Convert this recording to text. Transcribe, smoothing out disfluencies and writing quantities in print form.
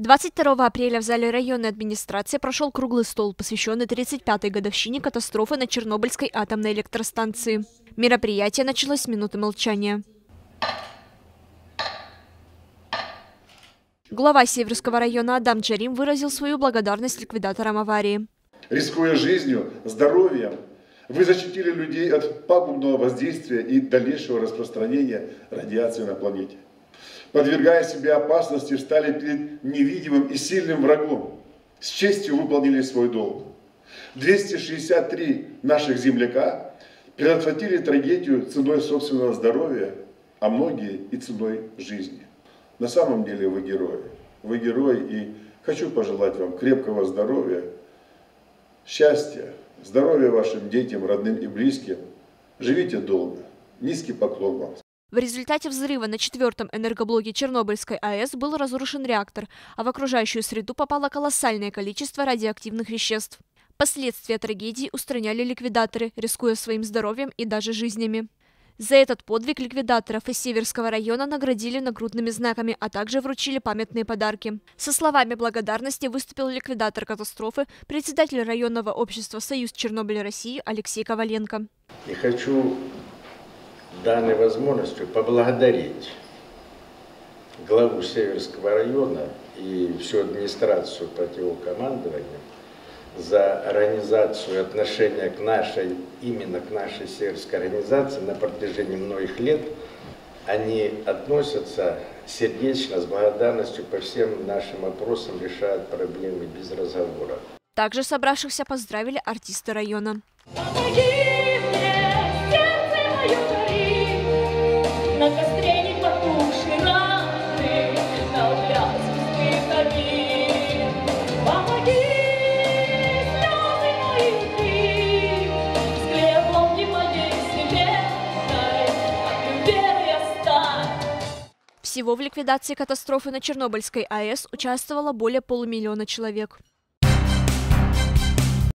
22 апреля в зале районной администрации прошел круглый стол, посвященный 35-й годовщине катастрофы на Чернобыльской атомной электростанции. Мероприятие началось с минуты молчания. Глава Северского района Адам Джарим выразил свою благодарность ликвидаторам аварии. Рискуя жизнью, здоровьем, вы защитили людей от пагубного воздействия и дальнейшего распространения радиации на планете. Подвергая себя опасности, встали перед невидимым и сильным врагом. С честью выполнили свой долг. 263 наших земляка предотвратили трагедию ценой собственного здоровья, а многие и ценой жизни. На самом деле вы герои. Вы герои, и хочу пожелать вам крепкого здоровья, счастья, здоровья вашим детям, родным и близким. Живите долго. Низкий поклон вам. В результате взрыва на 4-м энергоблоке Чернобыльской АЭС был разрушен реактор, а в окружающую среду попало колоссальное количество радиоактивных веществ. Последствия трагедии устраняли ликвидаторы, рискуя своим здоровьем и даже жизнями. За этот подвиг ликвидаторов из Северского района наградили нагрудными знаками, а также вручили памятные подарки. Со словами благодарности выступил ликвидатор катастрофы, председатель районного общества «Союз Чернобыль России» Алексей Коваленко. И хочу данной возможностью поблагодарить главу Северского района и всю администрацию противокомандования за организацию отношения именно к нашей северской организации на протяжении многих лет. Они относятся сердечно, с благодарностью по всем нашим вопросам, решают проблемы без разговора. Также собравшихся поздравили артисты района. Всего в ликвидации катастрофы на Чернобыльской АЭС участвовало более 500 000 человек.